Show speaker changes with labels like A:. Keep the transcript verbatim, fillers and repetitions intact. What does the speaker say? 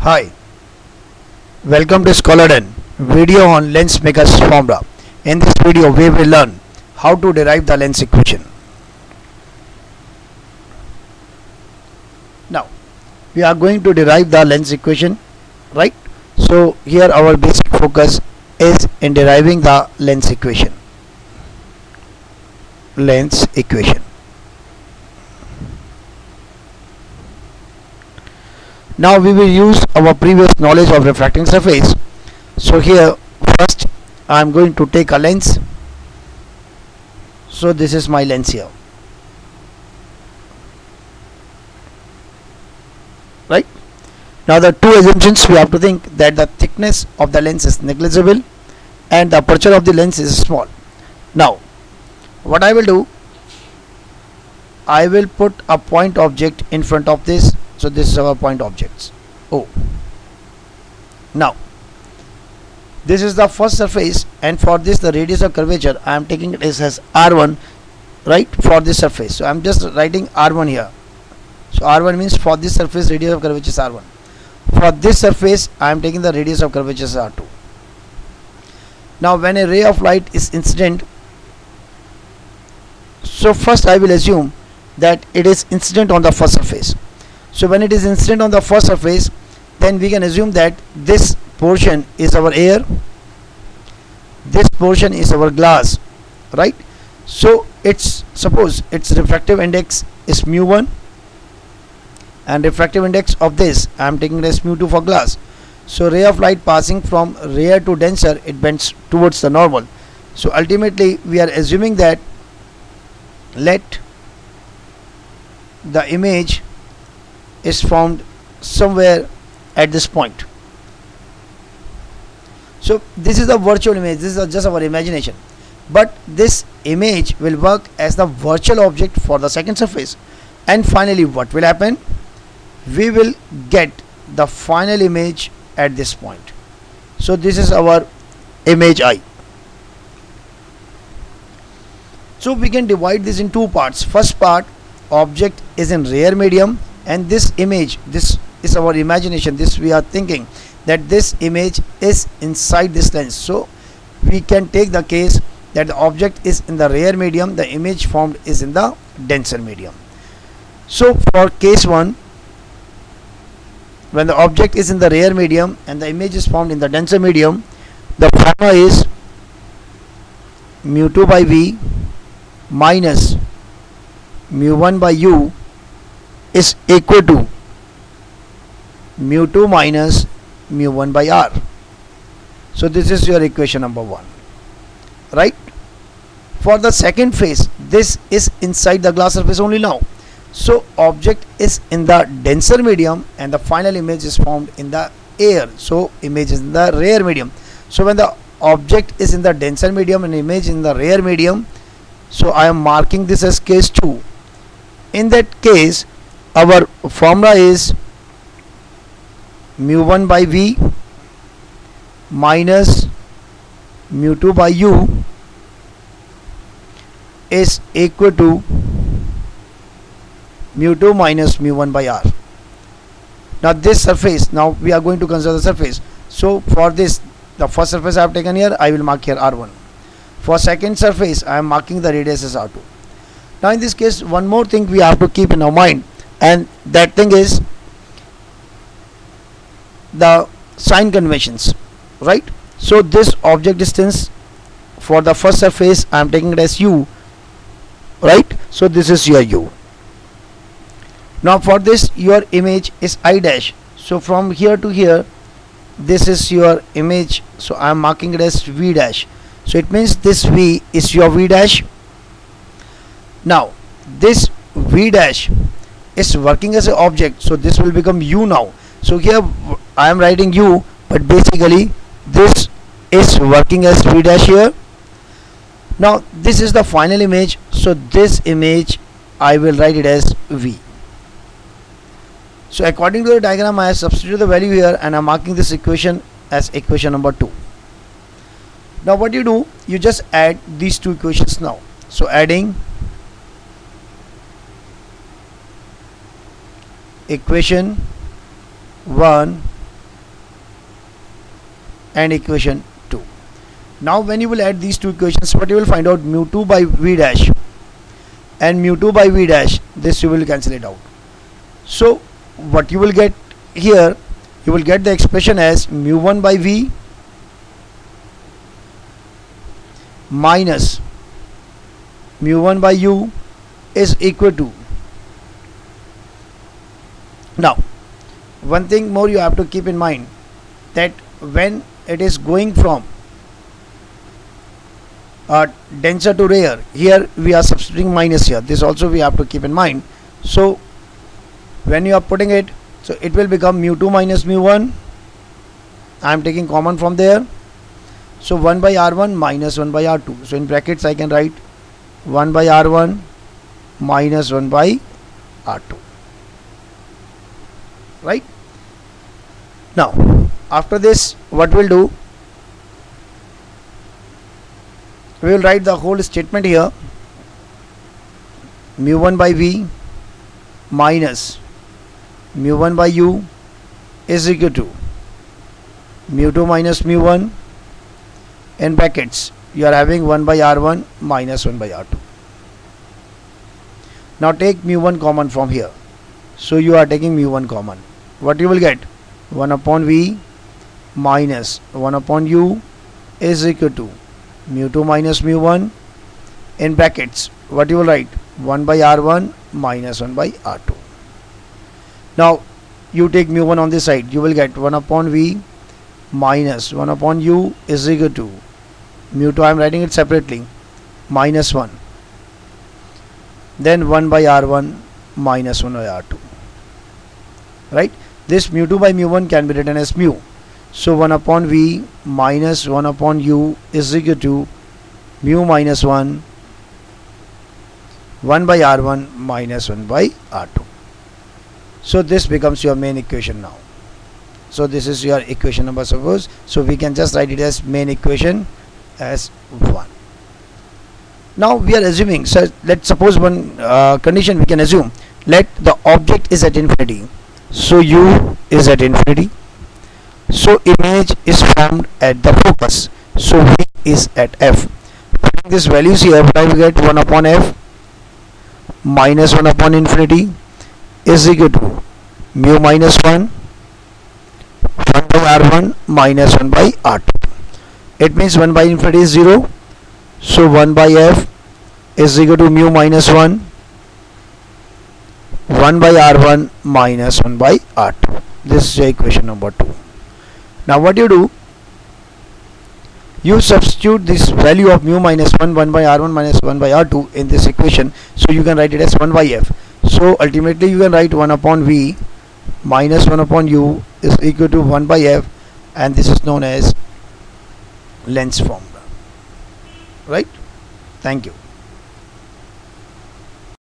A: Hi, welcome to Scholar Den video on lens makers formula. In this video we will learn how to derive the lens equation. Now we are going to derive the lens equation, right? So here our basic focus is in deriving the lens equation. Lens equation. Now we will use our previous knowledge of refracting surface. So here first I am going to take a lens. So this is my lens here, right? Now the two assumptions we have to think: that the thickness of the lens is negligible and the aperture of the lens is small. Now what I will do, I will put a point object in front of this. So this is our point objects O. Now this is the first surface, and for this the radius of curvature I am taking it as R one, right, for this surface. So I am just writing R one here. So R one means for this surface radius of curvature is R one. For this surface I am taking the radius of curvature as R two. Now when a ray of light is incident, so first I will assume that it is incident on the first surface. So when it is incident on the first surface, then we can assume that this portion is our air, this portion is our glass, right? So it's, suppose its refractive index is mu one, and refractive index of this I am taking it as mu two for glass. So ray of light passing from rare to denser, it bends towards the normal. So ultimately we are assuming that let the image is formed somewhere at this point. So this is the virtual image, this is just our imagination, but this image will work as the virtual object for the second surface. And finally what will happen, we will get the final image at this point. So this is our image I. So we can divide this in two parts. First part, object is in rare medium, and this image, this is our imagination, this we are thinking that this image is inside this lens. So we can take the case that the object is in the rare medium, the image formed is in the denser medium. So for case one, when the object is in the rare medium and the image is formed in the denser medium, the formula is mu two by V minus mu one by U is equal to mu two minus mu one by R. So this is your equation number one, right? For the second phase, this is inside the glass surface only now. So object is in the denser medium and the final image is formed in the air. So image is in the rare medium. So when the object is in the denser medium and image in the rare medium, so I am marking this as case two. In that case our formula is mu one by V minus mu two by U is equal to mu two minus mu one by R. Now this surface, now we are going to consider the surface. So for this, the first surface I have taken here, I will mark here R one. For second surface I am marking the radius as R two. Now in this case one more thing we have to keep in our mind, and that thing is the sign conventions, right? So this object distance for the first surface I am taking it as U, right? So this is your U. Now for this your image is I dash. So from here to here this is your image, so I am marking it as V dash. So it means this V is your V dash. Now this V dash is working as an object, so this will become U now. So here I am writing U, but basically this is working as V dash here. Now this is the final image, so this image I will write it as V. So according to the diagram I have substituted the value here and I am marking this equation as equation number two. Now what you do, you just add these two equations now. So adding equation one and equation two. Now when you will add these two equations, what you will find out, mu two by v dash and mu two by v dash, this you will cancel it out. So what you will get here, you will get the expression as mu one by v minus mu one by u is equal to. Now one thing more you have to keep in mind, that when it is going from uh, denser to rare, here we are substituting minus here, this also we have to keep in mind. So when you are putting it, so it will become mu two minus mu one, I am taking common from there, so one by r one minus one by r two. So in brackets I can write one by r one minus one by r two, right? Now after this, what we'll do, we will write the whole statement here, mu one by v minus mu one by u is equal to mu two minus mu one, in brackets you are having one by r one minus one by r two. Now take mu one common from here, so you are taking mu one common. What you will get, one upon v minus one upon u is equal to mu two minus mu one, in brackets what you will write, one by r one minus one by r two. Now you take mu one on this side, you will get one upon v minus one upon u is equal to mu two, I am writing it separately, minus one, then one by r one minus one by r two, right? This mu two by mu one can be written as mu, so one upon v minus one upon u is equal to mu minus one, one by r one minus one by r two. So this becomes your main equation now. So this is your equation number, suppose, so we can just write it as main equation as one. Now we are assuming, so let's suppose one uh, condition we can assume, let the object is at infinity, so u is at infinity, so image is formed at the focus, so v is at f. Putting these values here, what I will get, one upon f minus one upon infinity is equal to mu minus one, one by r one minus one by r two. It means one by infinity is zero, so one by f is equal to mu minus one, one by r one minus one by r two. This is your equation number two. Now what you do, you substitute this value of mu minus one, one by r one minus one by r two in this equation, so you can write it as one by f. So ultimately you can write one upon v minus one upon u is equal to one by f, and this is known as Lenz's formula, right? Thank you.